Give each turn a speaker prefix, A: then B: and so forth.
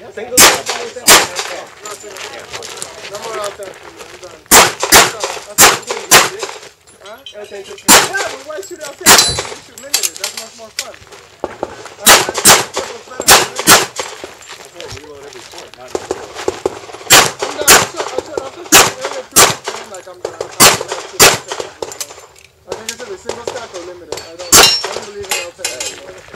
A: Single stack.
B: No more out there. I'm done. Huh? Yeah, but why shoot out there? I think we should limit it. That's much more fun.
A: Reload every point, not
B: I think it's a single stack or limited. I don't believe in LTE.